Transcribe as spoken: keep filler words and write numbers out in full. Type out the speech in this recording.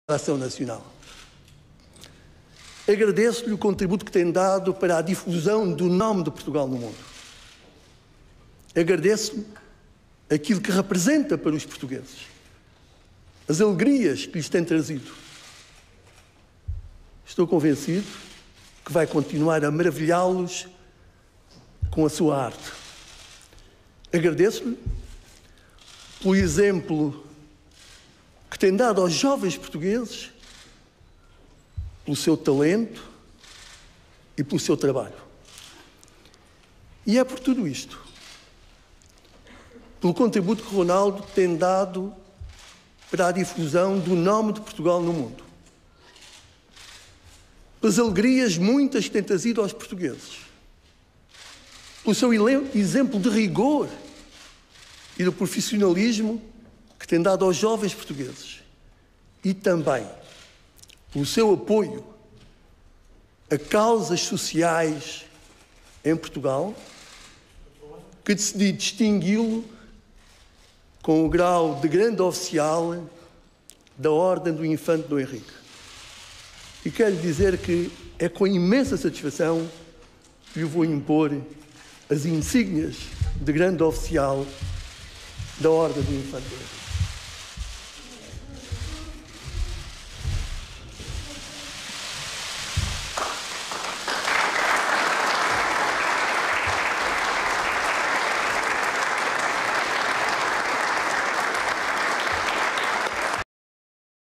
da Ação Nacional. Agradeço-lhe o contributo que tem dado para a difusão do nome de Portugal no mundo. Agradeço-lhe aquilo que representa para os portugueses, as alegrias que lhes tem trazido. Estou convencido que vai continuar a maravilhá-los com a sua arte. Agradeço-lhe pelo exemplo que tem dado aos jovens portugueses, pelo seu talento e pelo seu trabalho. E é por tudo isto, pelo contributo que Ronaldo tem dado para a difusão do nome de Portugal no mundo, pelas alegrias muitas que tem trazido aos portugueses, pelo seu exemplo de rigor e do profissionalismo que tem dado aos jovens portugueses e também pelo seu apoio a causas sociais em Portugal, que decidi distingui-lo com o grau de grande oficial da Ordem do Infante Dom Henrique. E quero dizer que é com imensa satisfação que lhe vou impor as insígnias de grande oficial da Ordem do Infante Dom Henrique.